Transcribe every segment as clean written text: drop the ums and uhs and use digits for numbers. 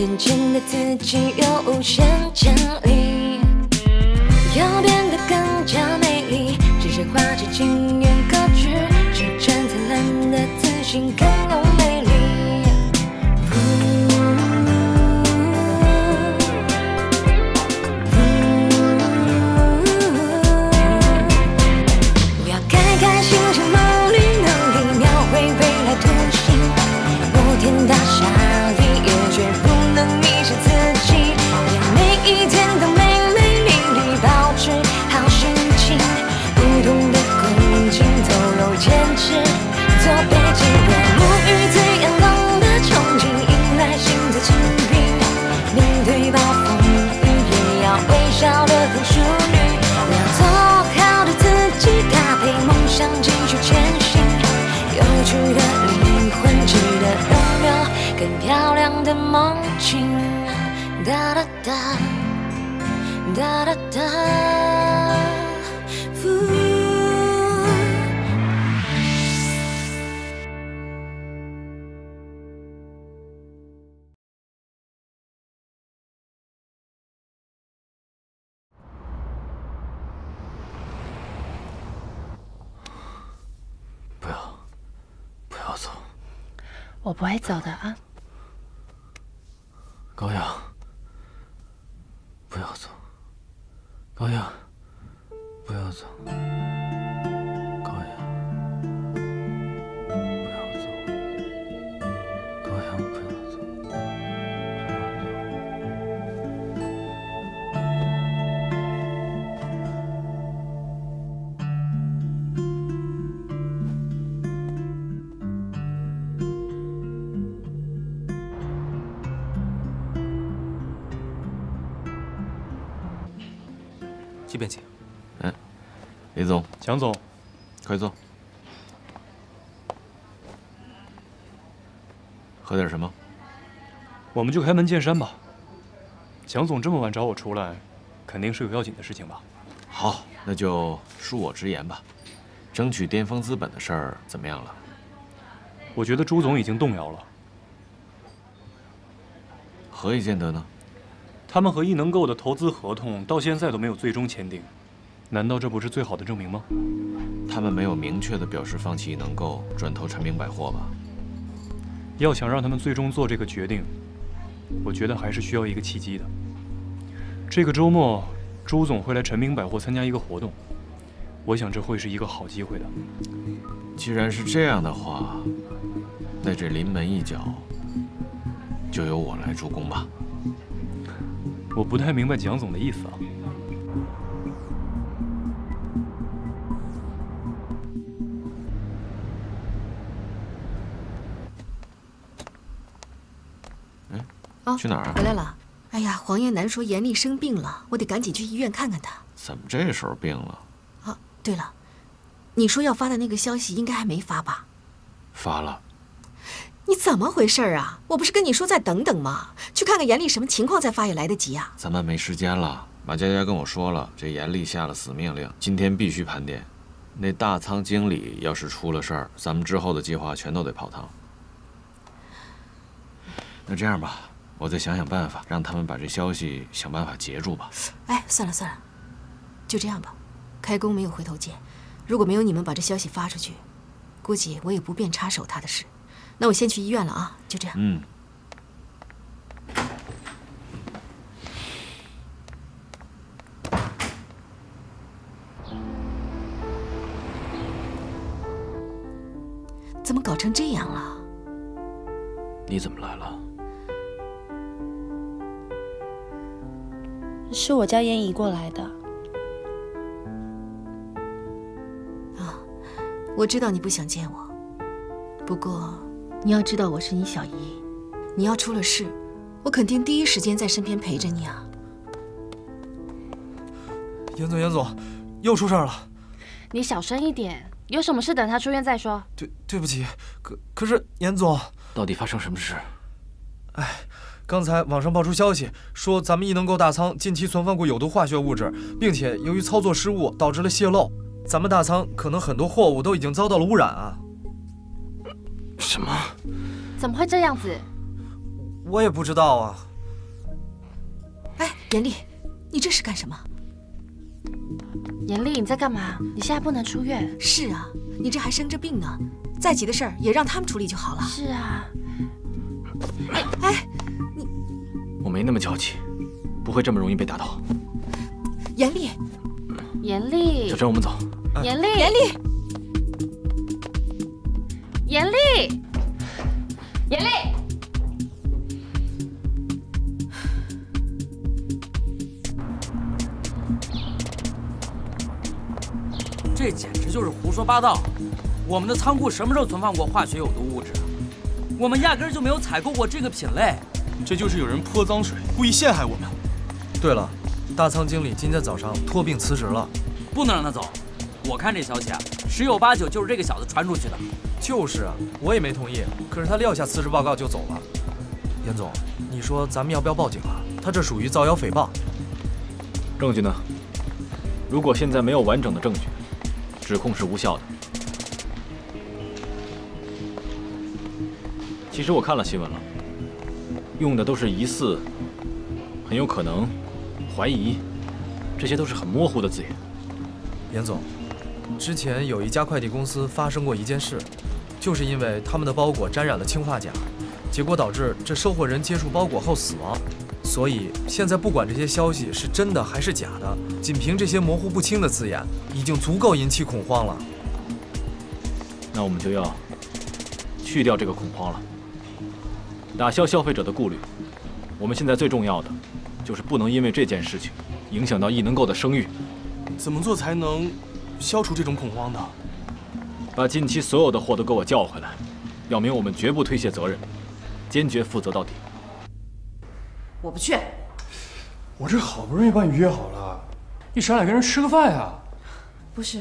眼前的自己有无限潜力，要变得更加美丽，只是花枝情缘隔绝，只穿灿烂的自信更有魅力。要开开心心，梦里能力描绘未来图形，摩天大厦里也绝不能迷失自己，让每一天都美美丽丽，保持好心情，不同的困境投入坚持，做背景的沐浴最阳光的憧憬，迎来新的清明，面对暴风雨也要微笑的很淑女，要做好的自己，搭配梦想继续前行，有趣的灵魂值得拥有更漂亮的梦境，哒哒哒哒哒哒， 不要走， 我不会走的啊。 高阳，不要走，高阳，不要走，高阳，不要走，高阳，不要走，不要走。 这边请。 李总， 蒋总， 快坐。喝点什么？ 我们就开门见山吧。蒋总这么晚找我出来，肯定是有要紧的事情吧？ 好，那就恕我直言吧。争取巅峰资本的事儿怎么样了？ 我觉得朱总已经动摇了。 何以见得呢？ 他们和艺能购的投资合同到现在都没有最终签订，难道这不是最好的证明吗？ 他们没有明确的表示放弃艺能购，转投陈明百货吧？ 要想让他们最终做这个决定，我觉得还是需要一个契机的。这个周末，朱总会来陈明百货参加一个活动，我想这会是一个好机会的。 既然是这样的话，那这临门一脚就由我来助攻吧。 我不太明白蒋总的意思啊。 去哪儿啊？ 回来了。哎呀，黄燕南说严丽生病了，我得赶紧去医院看看她。 怎么这时候病了？ 啊，对了，你说要发的那个消息应该还没发吧？ 发了。 你怎么回事啊？我不是跟你说再等等吗？去看看严丽什么情况再发也来得及啊。 咱们没时间了。马佳佳跟我说了，这严丽下了死命令，今天必须盘点。那大仓经理要是出了事儿，咱们之后的计划全都得泡汤。那这样吧，我再想想办法，让他们把这消息想办法截住吧。 哎，算了算了，就这样吧。开工没有回头箭，如果没有你们把这消息发出去，估计我也不便插手他的事。那我先去医院了啊，就这样。 嗯。 怎么搞成这样了？ 你怎么来了？ 是我叫燕姨过来的。 啊，我知道你不想见我，不过你要知道我是你小姨，你要出了事，我肯定第一时间在身边陪着你啊。 严总，又出事了！ 你小声一点，有什么事等他出院再说。 对不起，可是严总， 到底发生什么事？ 哎，刚才网上爆出消息，说咱们艺能购大仓近期存放过有毒化学物质，并且由于操作失误导致了泄漏，咱们大仓可能很多货物都已经遭到了污染啊！ 什么？ 怎么会这样子？ 我也不知道啊。 严丽，你这是干什么？ 严丽，你在干嘛？你现在不能出院。 是啊，你这还生着病呢，再急的事儿也让他们处理就好了。 是啊。 哎，你我没那么娇气，不会这么容易被打倒。 严丽， 严丽， 小陈，我们走。 严丽， 严丽， 严丽，严丽。 这简直就是胡说八道！我们的仓库什么时候存放过化学有毒物质啊？我们压根儿就没有采购过这个品类。 这就是有人泼脏水，故意陷害我们。 对了，大仓经理今天早上托病辞职了， 不能让他走。我看这消息啊，十有八九就是这个小子传出去的。 就是啊，我也没同意，可是他撂下辞职报告就走了。严总，你说咱们要不要报警啊？他这属于造谣诽谤。 证据呢？如果现在没有完整的证据，指控是无效的。其实我看了新闻了，用的都是疑似、很有可能、怀疑，这些都是很模糊的字眼。 严总，之前有一家快递公司发生过一件事，就是因为他们的包裹沾染了氰化钾，结果导致这收货人接触包裹后死亡。所以现在不管这些消息是真的还是假的，仅凭这些模糊不清的字眼，已经足够引起恐慌了。 那我们就要去掉这个恐慌了，打消消费者的顾虑。我们现在最重要的就是不能因为这件事情影响到艺能购的声誉。 怎么做才能消除这种恐慌呢？ 把近期所有的货都给我叫回来，表明我们绝不推卸责任，坚决负责到底。 我不去。 我这好不容易把你约好了，你上来跟人吃个饭呀？ 不是，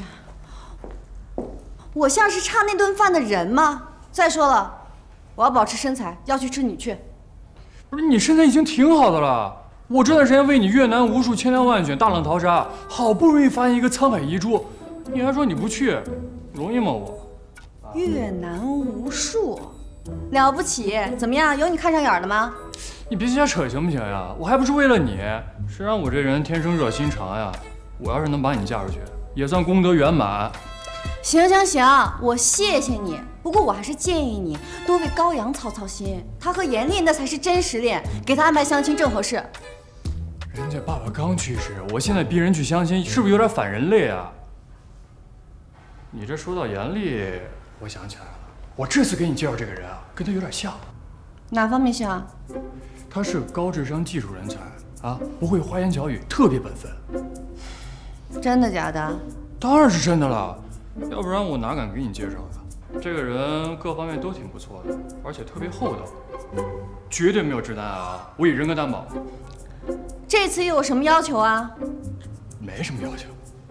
我像是差那顿饭的人吗？再说了，我要保持身材，要去吃你去。 不是，你身材已经挺好的了。我这段时间为你越南无数千挑万选，大浪淘沙，好不容易发现一个沧海遗珠，你还说你不去，容易吗我？ 越南无数，了不起？怎么样？有你看上眼的吗？ 你别瞎扯行不行呀？我还不是为了你，谁让我这人天生热心肠呀？我要是能把你嫁出去，也算功德圆满。 行行行，我谢谢你。不过我还是建议你多为高阳操操心，他和严丽那才是真实恋，给他安排相亲正合适。 人家爸爸刚去世，我现在逼人去相亲，是不是有点反人类啊？你这说到严丽，我想起来了，我这次给你介绍这个人啊，跟他有点像。 哪方面像？ 他是高智商技术人才啊，不会花言巧语，特别本分。 真的假的？ 当然是真的了，要不然我哪敢给你介绍呀？这个人各方面都挺不错的，而且特别厚道，绝对没有直男癌啊！我以人格担保。 这次又有什么要求啊？ 没什么要求。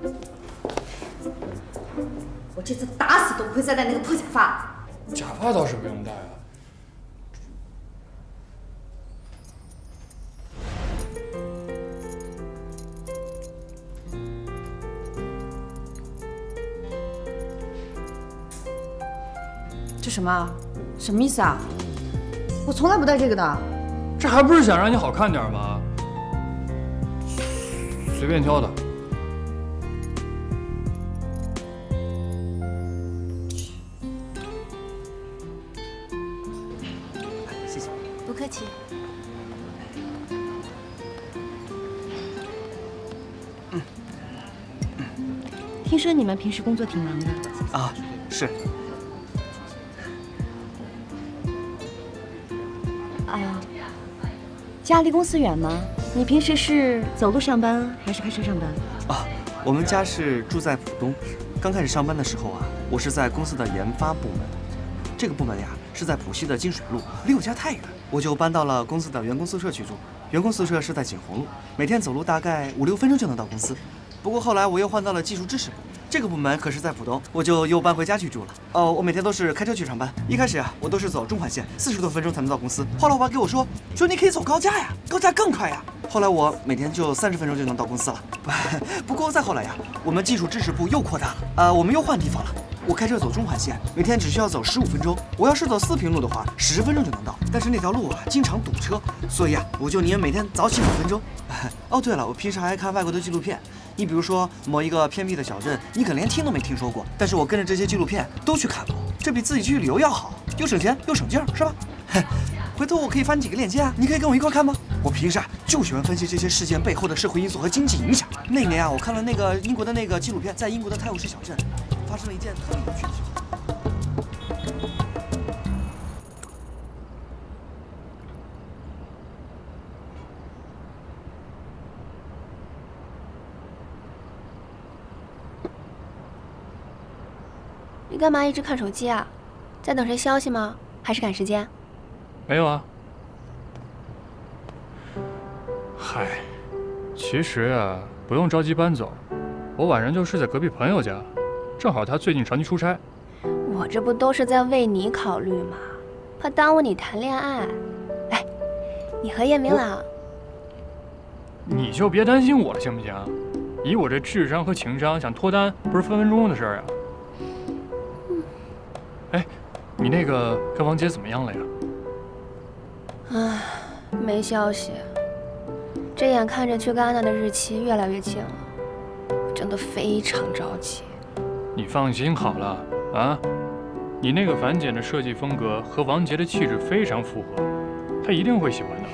我这次打死都不会再戴那个破假发。 假发倒是不用戴啊。 这什么？什么意思啊？我从来不戴这个的。 这还不是想让你好看点吗？随便挑的。 谢谢。不客气。 听说你们平时工作挺忙的。 啊，是。 家离公司远吗？你平时是走路上班还是开车上班？ 啊，我们家是住在浦东。刚开始上班的时候啊，我是在公司的研发部门。这个部门呀是在浦西的金水路，离我家太远，我就搬到了公司的员工宿舍去住。员工宿舍是在锦宏路，每天走路大概5、6分钟就能到公司。不过后来我又换到了技术支持部。这个部门可是在浦东，我就又搬回家去住了。我每天都是开车去上班。一开始啊，我都是走中环线，40多分钟才能到公司。后来我爸给我说你可以走高架呀，高架更快呀。后来我每天就30分钟就能到公司了。不过再后来呀，我们技术支持部又扩大了，我们又换地方了。 我开车走中环线，每天只需要走15分钟。我要是走4平路的话，10分钟就能到。但是那条路啊，经常堵车，所以啊，我就宁愿每天早起5分钟。哦，对了，我平时还爱看外国的纪录片。你比如说某一个偏僻的小镇，你可能连听都没听说过，但是我跟着这些纪录片都去看过，这比自己去旅游要好，又省钱又省劲儿，是吧？回头我可以发你几个链接啊，你可以跟我一块看吗？我平时啊就喜欢分析这些事件背后的社会因素和经济影响。那年啊，我看了那个英国的那个纪录片，在英国的泰晤士小镇发生了一件特别有趣的事情。 你干嘛一直看手机啊？在等谁消息吗？还是赶时间？ 没有啊。嗨，其实啊，不用着急搬走，我晚上就睡在隔壁朋友家，正好他最近长期出差。 我这不都是在为你考虑吗？怕耽误你谈恋爱。哎，你和叶明朗， 你就别担心我了，行不行？以我这智商和情商，想脱单不是分分钟的事儿啊。哎，你那个跟王杰怎么样了呀？ 唉，没消息。这眼看着去戛纳的日期越来越近了，我真的非常着急。 你放心好了啊，你那个反剪的设计风格和王杰的气质非常符合，他一定会喜欢的。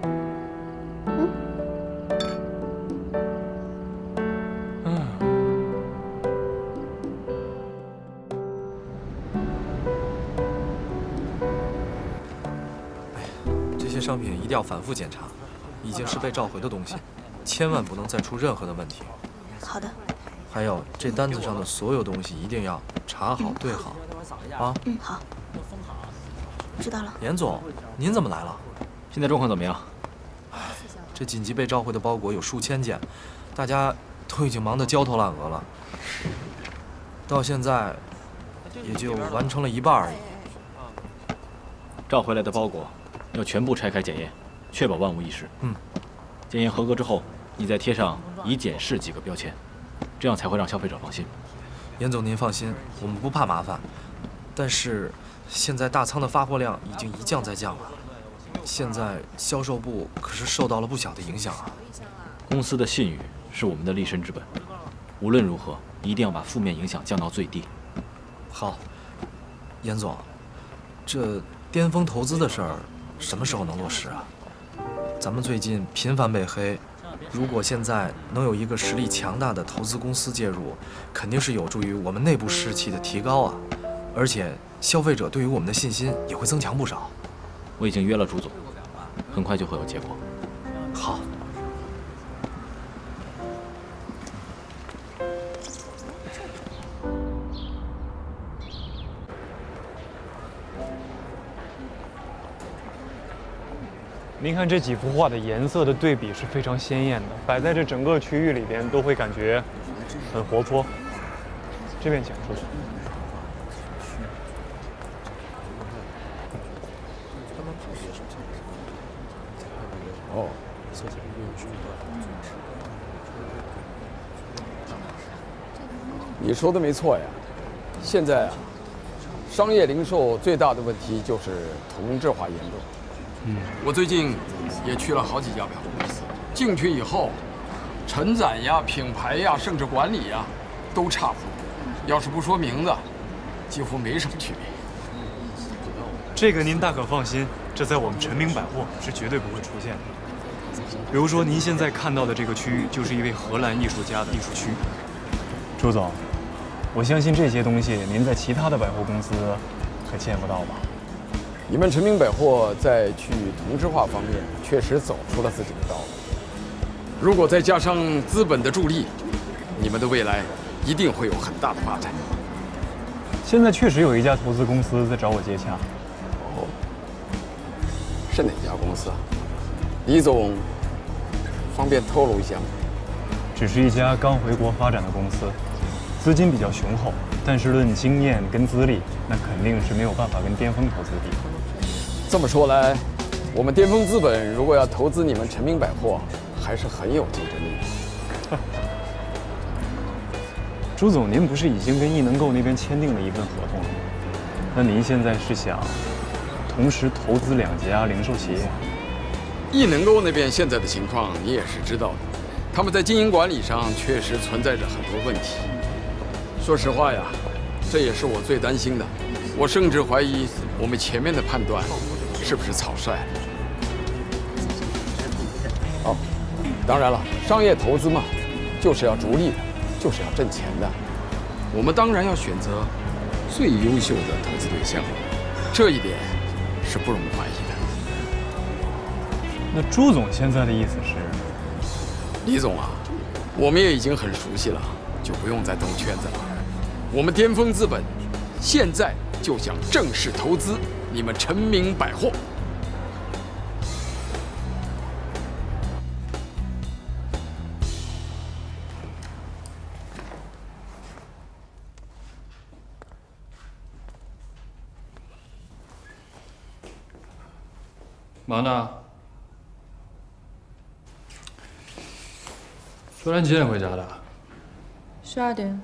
商品一定要反复检查，已经是被召回的东西，千万不能再出任何的问题。 好的。 还有这单子上的所有东西一定要查好对好，啊？ 好。知道了。 严总，您怎么来了？ 现在状况怎么样？ 这紧急被召回的包裹有数千件，大家都已经忙得焦头烂额了，到现在也就完成了一半而已。 召回来的包裹要全部拆开检验，确保万无一失。检验合格之后，你再贴上已检视几个标签，这样才会让消费者放心。 严总，您放心，我们不怕麻烦。但是现在大仓的发货量已经一降再降了，现在销售部可是受到了不小的影响啊。 公司的信誉是我们的立身之本，无论如何一定要把负面影响降到最低。 好，严总，这巅峰投资的事儿什么时候能落实啊？咱们最近频繁被黑，如果现在能有一个实力强大的投资公司介入，肯定是有助于我们内部士气的提高啊，而且消费者对于我们的信心也会增强不少。 我已经约了朱总，很快就会有结果。 好。 您看这几幅画的颜色的对比是非常鲜艳的，摆在这整个区域里边都会感觉很活泼。这边请出去。 哦，你说的没错呀。现在啊，商业零售最大的问题就是同质化严重。 我最近也去了好几家百货公司，进去以后，承载呀、品牌呀，甚至管理呀，都差不多。要是不说名字，几乎没什么区别。 这个您大可放心，这在我们陈明百货是绝对不会出现的。比如说您现在看到的这个区域，就是一位荷兰艺术家的艺术区。朱总，我相信这些东西您在其他的百货公司可见不到吧？ 你们陈明百货在去同质化方面确实走出了自己的道路。 如果再加上资本的助力，你们的未来一定会有很大的发展。 现在确实有一家投资公司在找我接洽。 哦，是哪家公司啊？李总，方便透露一下吗？ 只是一家刚回国发展的公司，资金比较雄厚，但是论经验跟资历，那肯定是没有办法跟巅峰投资比。 这么说来，我们巅峰资本如果要投资你们陈明百货，还是很有竞争力的。 朱总，您不是已经跟易能购那边签订了一份合同了吗？那您现在是想同时投资2家零售企业？ 易能购那边现在的情况你也是知道的，他们在经营管理上确实存在着很多问题。说实话呀，这也是我最担心的。我甚至怀疑我们前面的判断是不是草率了。哦，当然了，商业投资嘛，就是要逐利的，就是要挣钱的。我们当然要选择最优秀的投资对象，这一点是不容怀疑的。 那朱总现在的意思是？ 李总啊，我们也已经很熟悉了，就不用再兜圈子了。我们巅峰资本现在就想正式投资你们陈明百货。 忙呢？昨天几点回家的 ？12点。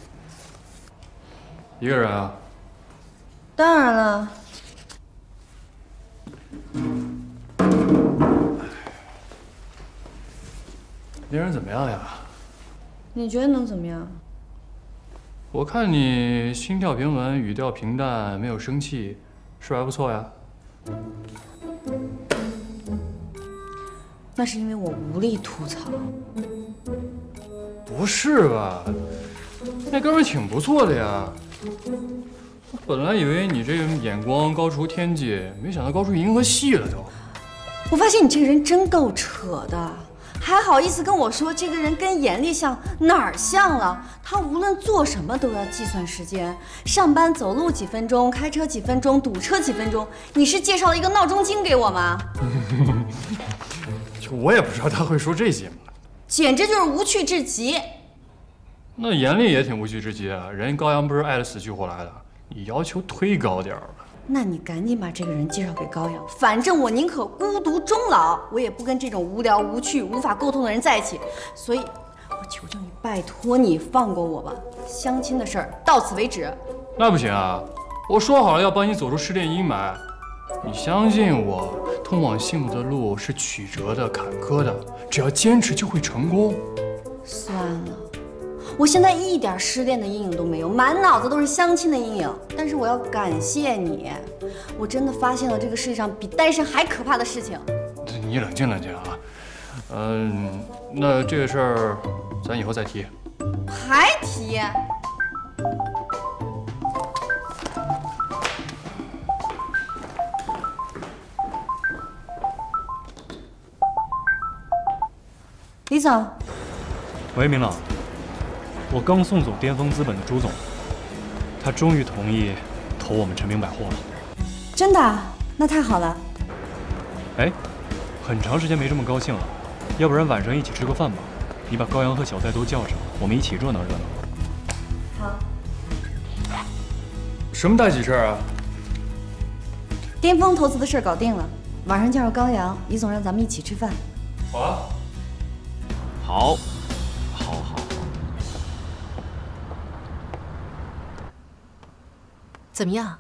一个人啊？ 当然了。 别人怎么样呀？ 你觉得能怎么样？ 我看你心跳平稳，语调平淡，没有生气，是不是还不错呀？ 那是因为我无力吐槽。 不是吧？那哥们挺不错的呀。我本来以为你这个眼光高出天际，没想到高出银河系了都。 我发现你这个人真够扯的，还好意思跟我说这个人跟严厉像，哪儿像了？他无论做什么都要计算时间，上班走路几分钟，开车几分钟，堵车几分钟。你是介绍了一个闹钟精给我吗？ 就我也不知道他会说这些嘛， 简直就是无趣至极。 那严厉也挺无趣至极啊，人家高阳不是爱得死去活来的，你要求忒高点儿了。 那你赶紧把这个人介绍给高阳，反正我宁可孤独终老，我也不跟这种无聊无趣、无法沟通的人在一起。所以，我求求你，拜托你放过我吧，相亲的事儿到此为止。 那不行啊，我说好了要帮你走出失恋阴霾，你相信我，通往幸福的路是曲折的、坎坷的，只要坚持就会成功。 算了。我现在一点失恋的阴影都没有，满脑子都是相亲的阴影。但是我要感谢你，我真的发现了这个世界上比单身还可怕的事情。 你冷静冷静啊。那这个事儿咱以后再提。 还提？李总。 喂，明朗。我刚送走巅峰资本的朱总，他终于同意投我们陈明百货了。 真的？那太好了。 哎，很长时间没这么高兴了，要不然晚上一起吃个饭吧？你把高阳和小蔡都叫上，我们一起热闹热闹。 好。 什么大喜事啊？ 巅峰投资的事搞定了，晚上叫上高阳，李总让咱们一起吃饭。 好啊。 好。 怎么样？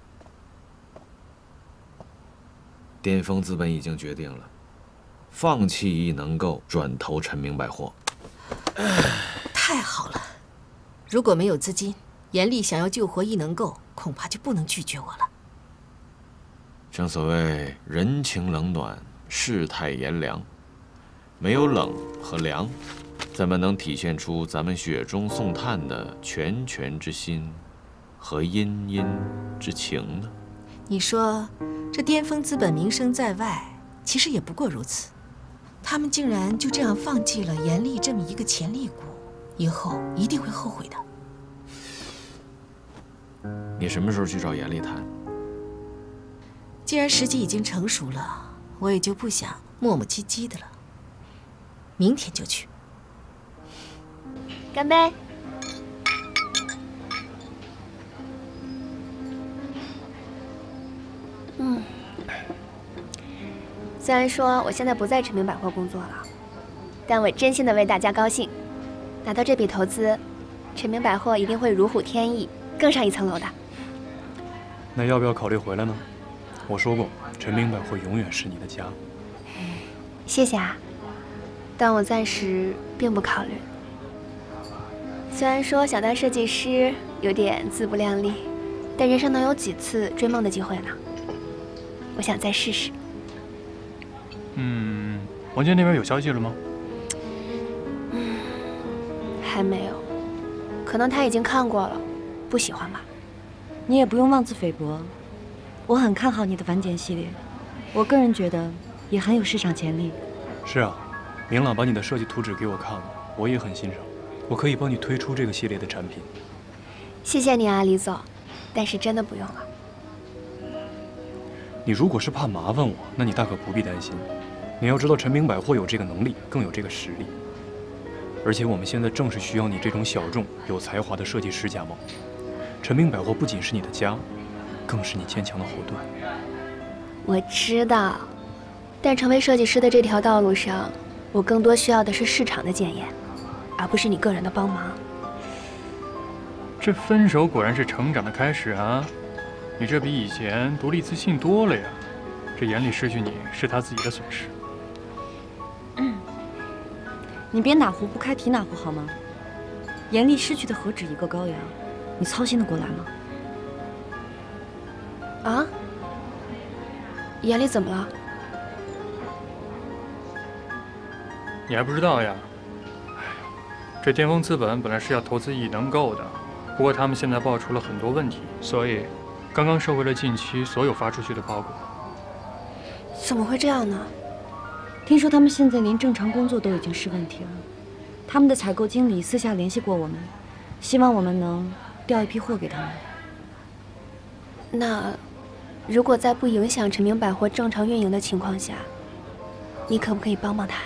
巅峰资本已经决定了，放弃易能购，转投陈明百货。 太好了！如果没有资金，严厉想要救活易能购，恐怕就不能拒绝我了。 正所谓人情冷暖，世态炎凉，没有冷和凉，怎么能体现出咱们雪中送炭的拳拳之心和殷殷之情呢？ 你说，这巅峰资本名声在外，其实也不过如此。他们竟然就这样放弃了严厉这么一个潜力股，以后一定会后悔的。 你什么时候去找严厉谈？ 既然时机已经成熟了，我也就不想磨磨唧唧的了。明天就去。 干杯！虽然说我现在不在陈明百货工作了，但我真心的为大家高兴，拿到这笔投资， 陈明百货一定会如虎添翼，更上一层楼的。 那要不要考虑回来呢？我说过，陈明百货永远是你的家。 谢谢啊，但我暂时并不考虑。虽然说想当设计师有点自不量力，但人生能有几次追梦的机会呢？我想再试试。 王健那边有消息了吗？ 还没有，可能他已经看过了，不喜欢吧。 你也不用妄自菲薄，我很看好你的晚点系列，我个人觉得也很有市场潜力。 是啊，明朗把你的设计图纸给我看了，我也很欣赏，我可以帮你推出这个系列的产品。 谢谢你啊，李总，但是真的不用了。 你如果是怕麻烦我，那你大可不必担心。你要知道，陈明百货有这个能力，更有这个实力。而且我们现在正是需要你这种小众、有才华的设计师加盟。陈明百货不仅是你的家，更是你坚强的后盾。 我知道，但成为设计师的这条道路上，我更多需要的是市场的检验，而不是你个人的帮忙。 这分手果然是成长的开始啊！你这比以前独立自信多了呀。这眼里失去你是他自己的损失。 你别哪壶不开提哪壶好吗？严厉失去的何止一个羔羊，你操心得过来吗？ 啊？严厉怎么了？ 你还不知道呀？哎呀，这巅峰资本本来是要投资1亿能够的，不过他们现在爆出了很多问题，所以刚刚收回了近期所有发出去的包裹。 怎么会这样呢？ 听说他们现在连正常工作都已经是问题了。他们的采购经理私下联系过我们，希望我们能调一批货给他们。 那如果在不影响陈明百货正常运营的情况下，你可不可以帮帮他？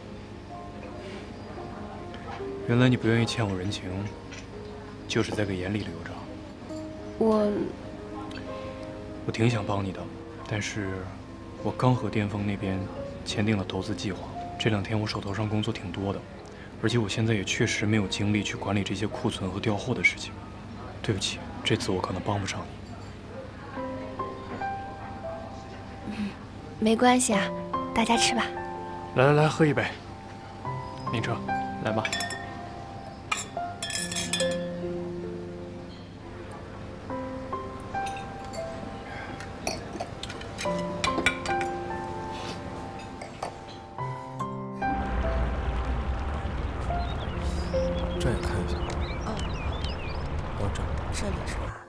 原来你不愿意欠我人情，就是在给严厉留着。我挺想帮你的，但是我刚和巅峰那边签订了投资计划，这2天我手头上工作挺多的，而且我现在也确实没有精力去管理这些库存和调货的事情。对不起，这次我可能帮不上你。 没关系啊，大家吃吧。 来，喝一杯。明澈，来吧。 这也看一下。哦， 这里是吧？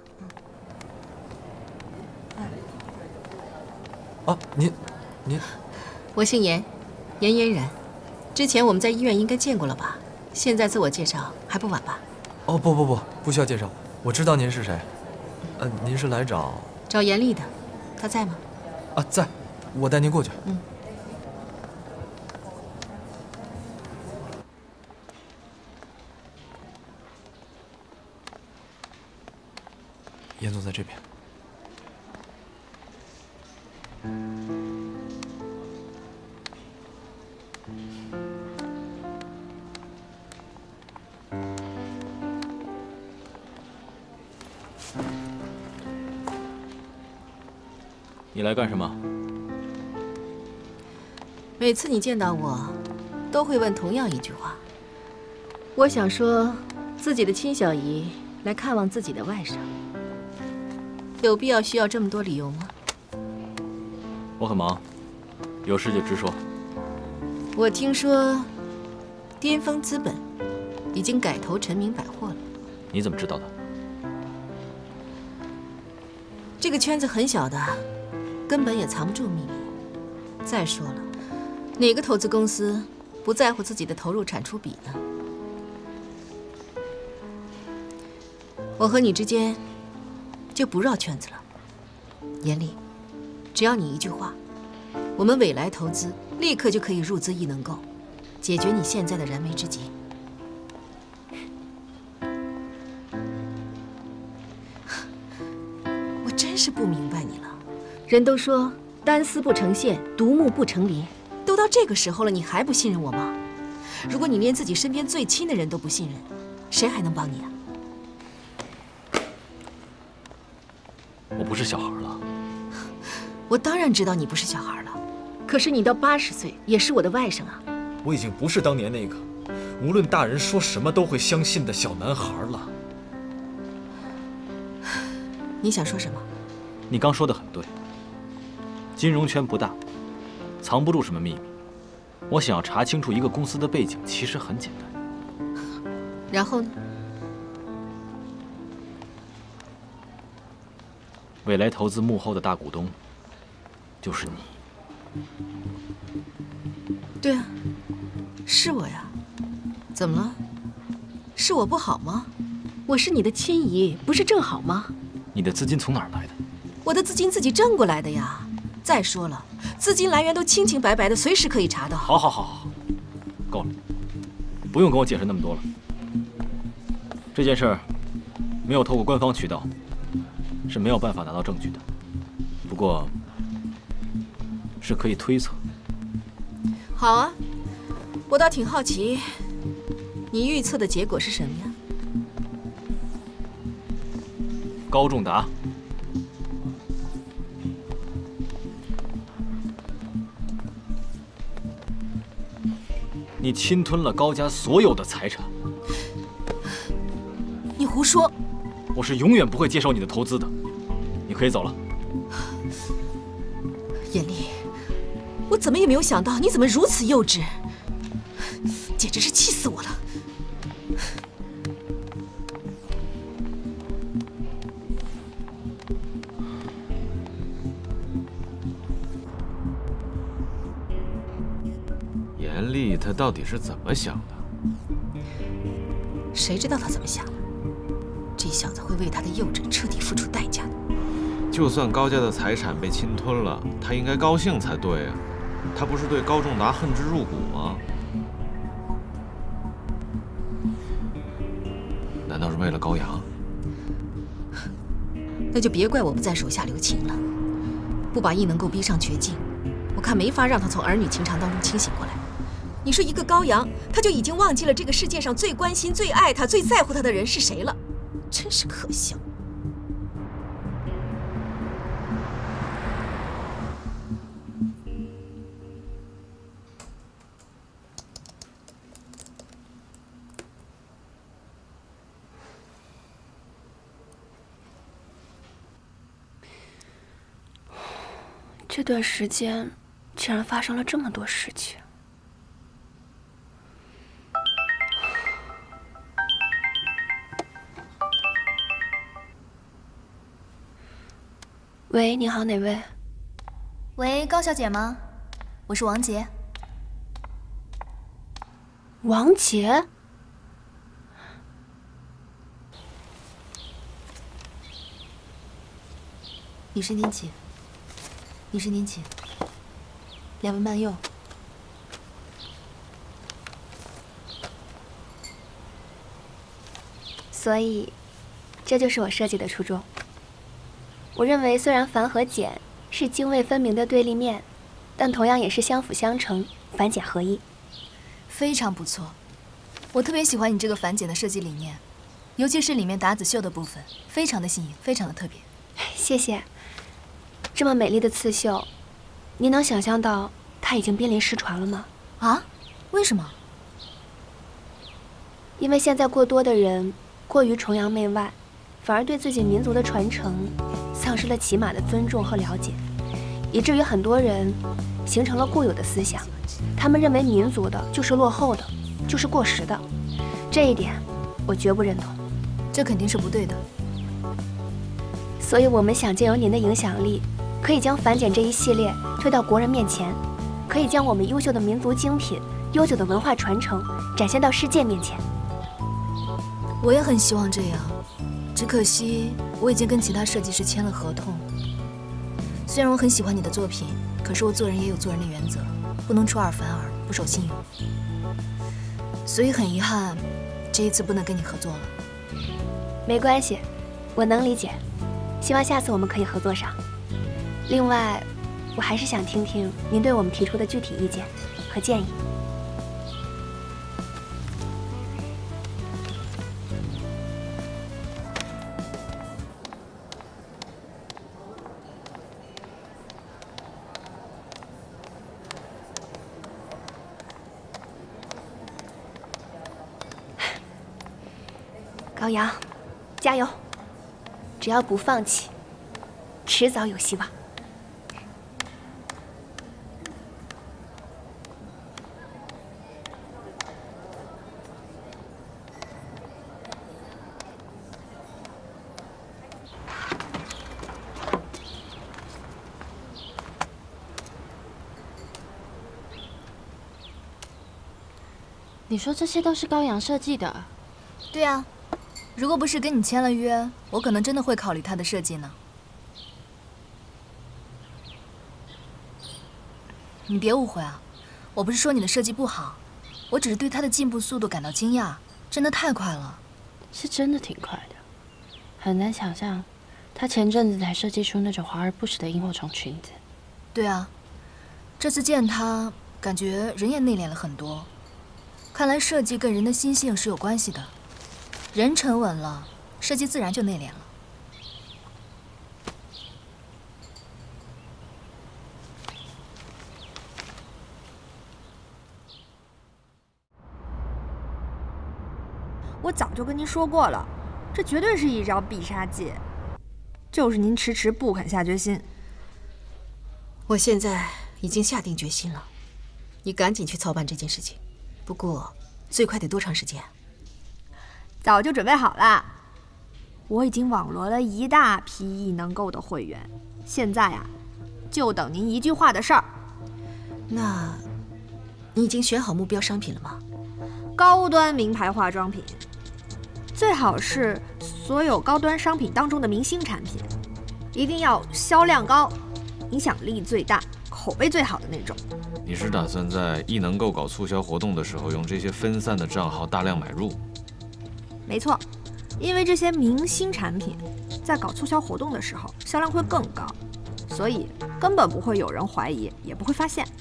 啊，您， 我姓严，严嫣然。之前我们在医院应该见过了吧？现在自我介绍还不晚吧？ 哦，不需要介绍，我知道您是谁。您是来找严厉的，他在吗？ 啊，在，我带您过去。严总在这边。 你来干什么？ 每次你见到我，都会问同样一句话。我想说，自己的亲小姨来看望自己的外甥，有必要需要这么多理由吗？ 我很忙，有事就直说。 我听说，巅峰资本已经改投陈明百货了。 你怎么知道的？ 这个圈子很小的，根本也藏不住秘密。再说了，哪个投资公司不在乎自己的投入产出比呢？我和你之间就不绕圈子了。严厉，只要你一句话，我们未来投资立刻就可以入资异能购，解决你现在的燃眉之急。我真是不明白你了。人都说单丝不成线，独木不成林，都到这个时候了，你还不信任我吗？如果你连自己身边最亲的人都不信任，谁还能帮你啊？ 我不是小孩了。 我当然知道你不是小孩了，可是你到80岁也是我的外甥啊。 我已经不是当年那个无论大人说什么都会相信的小男孩了。 你想说什么？ 你刚说的很对，金融圈不大，藏不住什么秘密。我想要查清楚一个公司的背景，其实很简单。 然后呢？ 未来投资幕后的大股东就是你。 对啊，是我呀。怎么了？是我不好吗？我是你的亲姨，不是正好吗？ 你的资金从哪儿来的？ 我的资金自己挣过来的呀。再说了，资金来源都清清白白的，随时可以查到。 好，够了，不用跟我解释那么多了。这件事儿没有透过官方渠道，是没有办法拿到证据的。不过，是可以推测。 好啊，我倒挺好奇，你预测的结果是什么呀？ 高仲达。你侵吞了高家所有的财产。 你胡说！ 我是永远不会接受你的投资的。你可以走了。 严厉，我怎么也没有想到你怎么如此幼稚，简直是气死我了！ 严厉他到底是怎么想的？ 谁知道他怎么想的？这小子会为他的幼稚彻底付出代价的。 就算高家的财产被侵吞了，他应该高兴才对啊！他不是对高仲达恨之入骨吗？难道是为了高阳？ 那就别怪我不在手下留情了，不把易能够逼上绝境，我看没法让他从儿女情长当中清醒过来。你说一个高阳，他就已经忘记了这个世界上最关心、最爱他、最在乎他的人是谁了，真是可笑。 这段时间竟然发生了这么多事情。喂，你好，哪位？ 喂，高小姐吗？我是王杰。 王杰？ 女士您请。女士您请。2位慢用。 所以，这就是我设计的初衷。我认为，虽然繁和简是泾渭分明的对立面，但同样也是相辅相成、繁简合一。 非常不错，我特别喜欢你这个繁简的设计理念，尤其是里面达子绣的部分，非常的新颖，非常的特别。 谢谢。这么美丽的刺绣，您能想象到它已经濒临失传了吗？ 啊？为什么？ 因为现在过多的人过于崇洋媚外，反而对自己民族的传承丧失了起码的尊重和了解，以至于很多人形成了固有的思想，他们认为民族的就是落后的，就是过时的。这一点我绝不认同， 这肯定是不对的。 所以我们想借由您的影响力，可以将繁简这一系列推到国人面前，可以将我们优秀的民族精品、悠久的文化传承展现到世界面前。 我也很希望这样，只可惜我已经跟其他设计师签了合同。虽然我很喜欢你的作品，可是我做人也有做人的原则，不能出尔反尔，不守信用。所以很遗憾，这一次不能跟你合作了。 没关系，我能理解。希望下次我们可以合作上。另外，我还是想听听您对我们提出的具体意见和建议。 高阳，加油！只要不放弃，迟早有希望。 你说这些都是高阳设计的？ 对啊，如果不是跟你签了约，我可能真的会考虑他的设计呢。你别误会啊，我不是说你的设计不好，我只是对他的进步速度感到惊讶，真的太快了。 是真的挺快的，很难想象，他前阵子才设计出那种华而不实的萤火虫裙子。 对啊，这次见他，感觉人也内敛了很多。看来设计跟人的心性是有关系的，人沉稳了，设计自然就内敛了。 我早就跟您说过了，这绝对是一招必杀技，就是您迟迟不肯下决心。 我现在已经下定决心了，你赶紧去操办这件事情。不过，最快得多长时间？ 早就准备好了，我已经网罗了一大批艺能购的会员，现在啊，就等您一句话的事儿。 那，你已经选好目标商品了吗？ 高端名牌化妆品，最好是所有高端商品当中的明星产品，一定要销量高、影响力最大、口碑最好的那种。 你是打算在艺能购搞促销活动的时候，用这些分散的账号大量买入？ 没错，因为这些明星产品在搞促销活动的时候销量会更高，所以根本不会有人怀疑，也不会发现。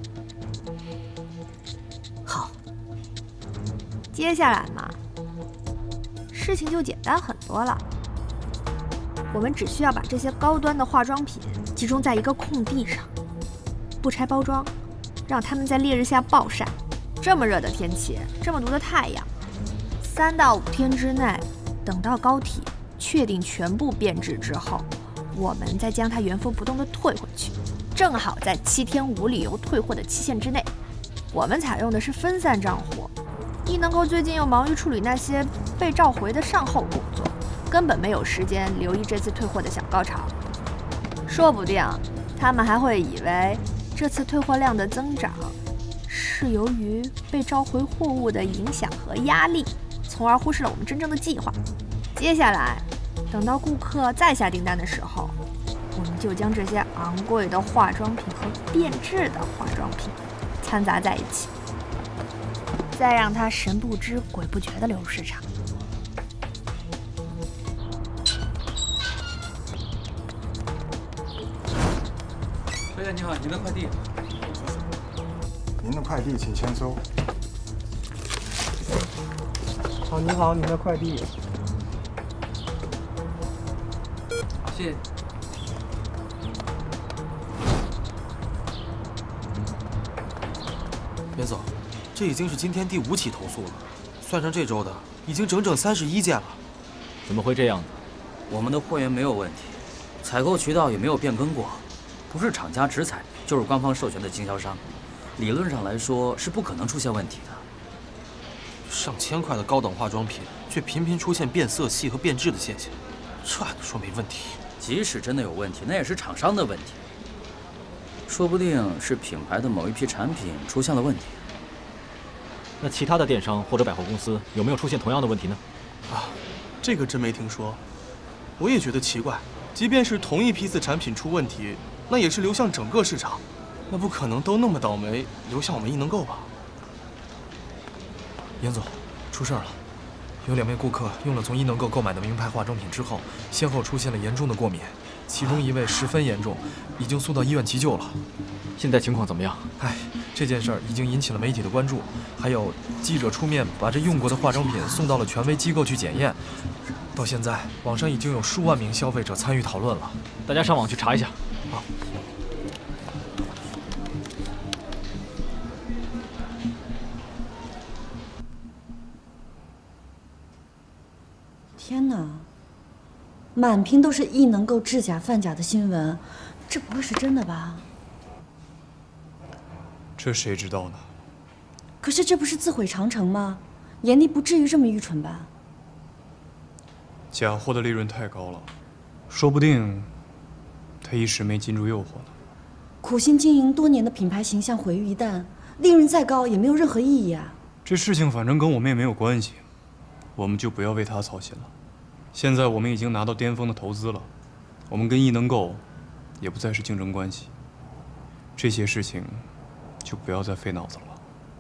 好， 接下来嘛，事情就简单很多了。我们只需要把这些高端的化妆品集中在一个空地上，不拆包装，让它们在烈日下暴晒。这么热的天气，这么毒的太阳，3到5天之内，等到膏体确定全部变质之后，我们再将它原封不动的退回去，正好在7天无理由退货的期限之内。我们采用的是分散账户，艺能购最近又忙于处理那些被召回的善后工作，根本没有时间留意这次退货的小高潮。说不定他们还会以为这次退货量的增长是由于被召回货物的影响和压力，从而忽视了我们真正的计划。接下来，等到顾客再下订单的时候，我们就将这些昂贵的化妆品和变质的化妆品掺杂在一起，再让它神不知鬼不觉地流入市场。 小姐你好，您的快递。 您的快递请签收。 你好，您的快递。 谢谢。 严总，这已经是今天第5起投诉了，算上这周的，已经整整31件了。 怎么会这样呢？ 我们的货源没有问题，采购渠道也没有变更过，不是厂家直采，就是官方授权的经销商，理论上来说是不可能出现问题的。 上千块的高等化妆品，却频频出现变色系和变质的现象，这还能说没问题？ 即使真的有问题，那也是厂商的问题，说不定是品牌的某一批产品出现了问题。 那其他的电商或者百货公司有没有出现同样的问题呢？ 啊，这个真没听说。我也觉得奇怪，即便是同一批次产品出问题，那也是流向整个市场，那不可能都那么倒霉流向我们艺能购吧？严总，出事了，有2位顾客用了从艺能购购买的名牌化妆品之后，先后出现了严重的过敏，其中1位十分严重，已经送到医院急救了。 现在情况怎么样？ 这件事儿已经引起了媒体的关注，还有记者出面把这用过的化妆品送到了权威机构去检验。到现在，网上已经有数万名消费者参与讨论了， 大家上网去查一下。 好。 天哪！满屏都是易能购制假贩假的新闻，这不会是真的吧？ 这谁知道呢？ 可是这不是自毁长城吗？严厉不至于这么愚蠢吧？ 假货的利润太高了，说不定他一时没禁住诱惑呢。 苦心经营多年的品牌形象毁于一旦，利润再高也没有任何意义啊！ 这事情反正跟我们也没有关系，我们就不要为他操心了。现在我们已经拿到巅峰的投资了，我们跟易能购也不再是竞争关系，这些事情就不要再费脑子了。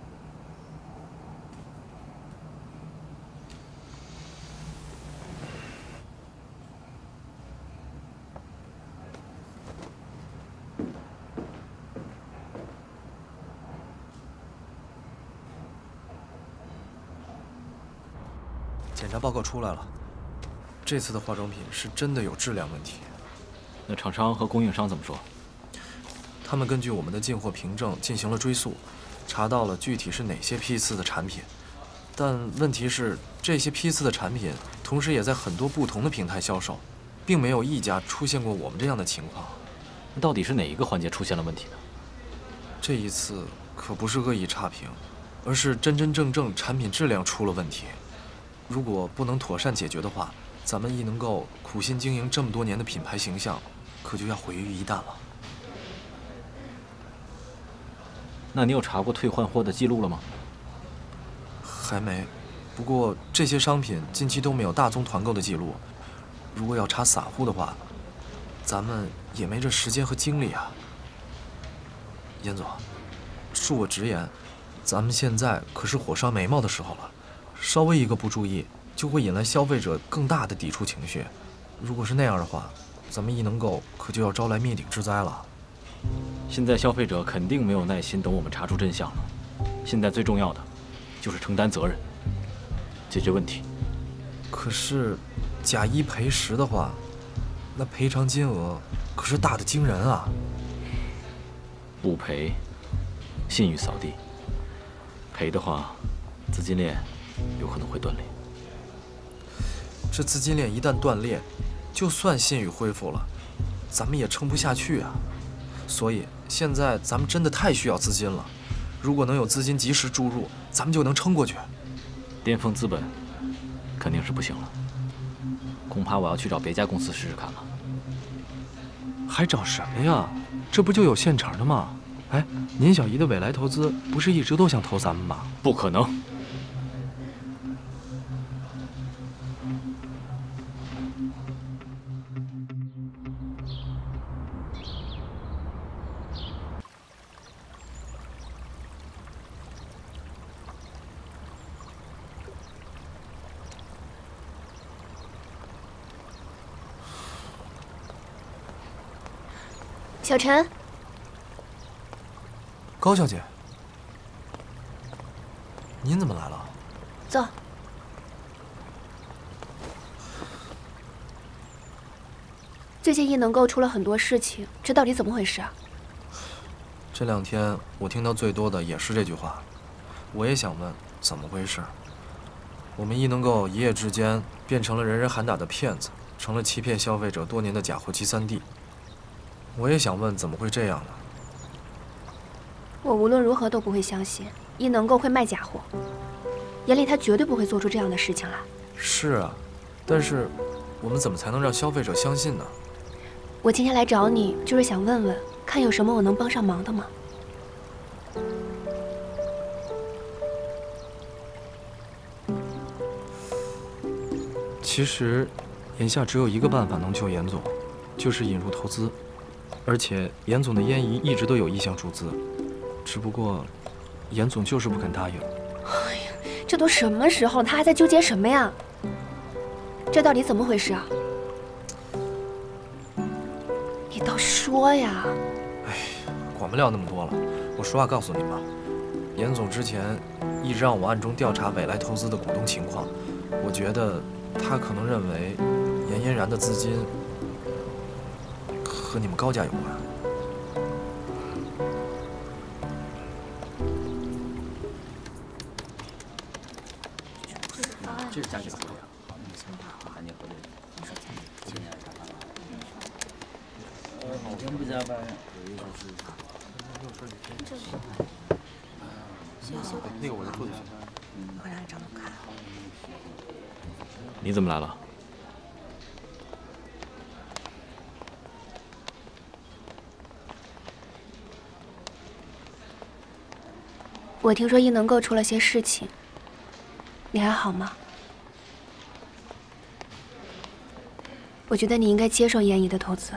检查报告出来了，这次的化妆品是真的有质量问题。 那厂商和供应商怎么说？ 他们根据我们的进货凭证进行了追溯，查到了具体是哪些批次的产品。但问题是，这些批次的产品同时也在很多不同的平台销售，并没有一家出现过我们这样的情况。 那到底是哪一个环节出现了问题呢？ 这一次可不是恶意差评，而是真真正正产品质量出了问题。如果不能妥善解决的话，咱们易能购苦心经营这么多年的品牌形象，可就要毁于一旦了。 那你有查过退换货的记录了吗？ 还没，不过这些商品近期都没有大宗团购的记录。如果要查散户的话，咱们也没这时间和精力啊。严总，恕我直言，咱们现在可是火烧眉毛的时候了。稍微一个不注意，就会引来消费者更大的抵触情绪。如果是那样的话，咱们易能购可就要招来灭顶之灾了。 现在消费者肯定没有耐心等我们查出真相了。现在最重要的就是承担责任，解决问题。 可是，假一赔10的话，那赔偿金额可是大得惊人啊！ 不赔，信誉扫地；赔的话，资金链有可能会断裂。 这资金链一旦断裂，就算信誉恢复了，咱们也撑不下去啊。所以现在咱们真的太需要资金了。如果能有资金及时注入，咱们就能撑过去。 巅峰资本肯定是不行了，恐怕我要去找别家公司试试看了。 还找什么呀？这不就有现成的吗？哎，您小姨的未来投资不是一直都想投咱们吗？ 不可能。 小陈， 高小姐，您怎么来了？ 走。最近易能购出了很多事情，这到底怎么回事啊？ 这2天我听到最多的也是这句话，我也想问怎么回事。我们易能购一夜之间变成了人人喊打的骗子，成了欺骗消费者多年的假货集散地。我也想问怎么会这样呢？ 我无论如何都不会相信易能购会卖假货，严厉他绝对不会做出这样的事情来。 是啊，但是我们怎么才能让消费者相信呢？ 我今天来找你，就是想问问，看有什么我能帮上忙的吗？ 其实，眼下只有一个办法能救严总，就是引入投资。而且严总的烟仪一直都有意向注资，只不过严总就是不肯答应。 哎呀，这都什么时候，他还在纠结什么呀？这到底怎么回事啊？你倒说呀！ 哎，管不了那么多了，我实话告诉你吧，严总之前一直让我暗中调查未来投资的股东情况，我觉得他可能认为严嫣然的资金和你们高家有关。 这是价格不一样。 谈你合作。每天不加班，有一种是那个我来做就行。 我让你长得看。 你怎么来了？ 我听说艺能购出了些事情，你还好吗？我觉得你应该接受严姨的投资。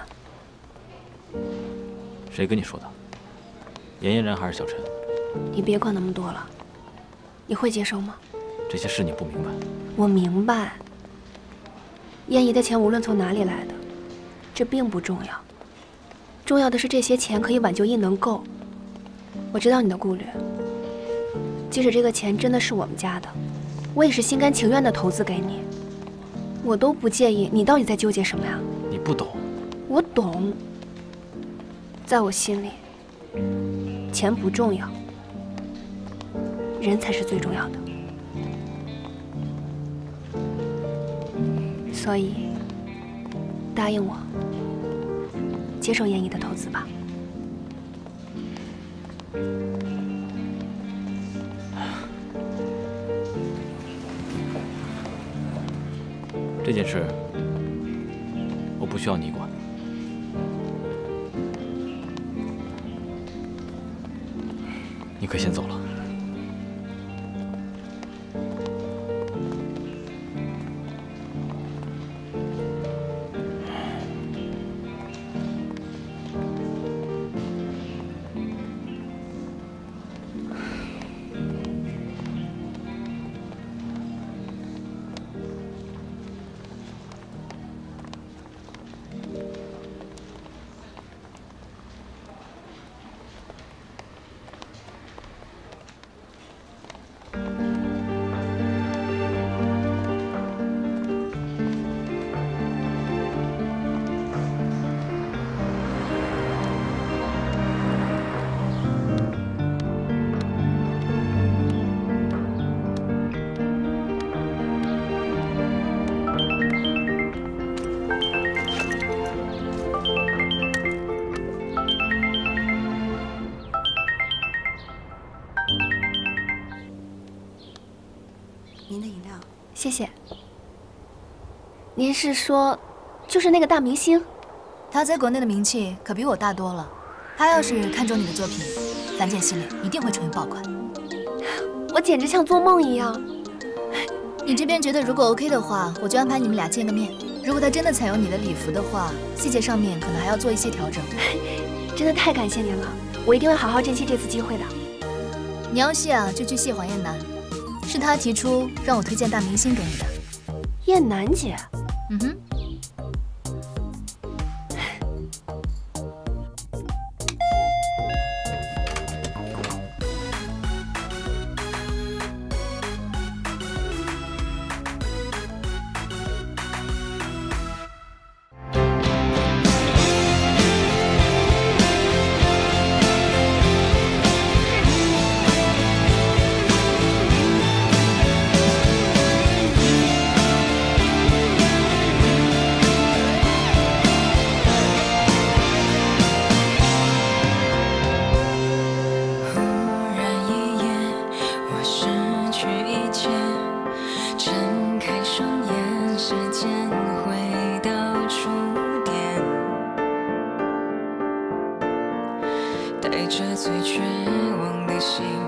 谁跟你说的？严嫣然还是小陈？ 你别管那么多了，你会接受吗？ 这些事你不明白。 我明白。严姨的钱无论从哪里来的，这并不重要。重要的是这些钱可以挽救艺能购。我知道你的顾虑。即使这个钱真的是我们家的，我也是心甘情愿的投资给你。我都不介意，你到底在纠结什么呀？ 你不懂。 我懂。在我心里，钱不重要，人才是最重要的。所以，答应我，接受严姨的投资吧。 这件事，我不需要你管。你可以先走了。 谢谢。您是说，就是那个大明星？ 他在国内的名气可比我大多了。他要是看中你的作品，樊姐系列一定会出你爆款。 我简直像做梦一样。 你这边觉得如果 OK 的话，我就安排你们俩见个面。如果他真的采用你的礼服的话，细节上面可能还要做一些调整。 真的太感谢您了，我一定会好好珍惜这次机会的。 你要戏啊，就去戏黄燕南。是他提出让我推荐大明星给你的， 燕南姐。 嗯哼。 带着最绝望的心